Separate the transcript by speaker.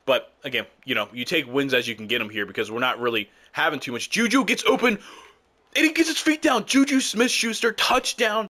Speaker 1: But again, you know, you take wins as you can get them here because we're not really having too much. JuJu gets open, and he gets his feet down. JuJu Smith-Schuster, touchdown.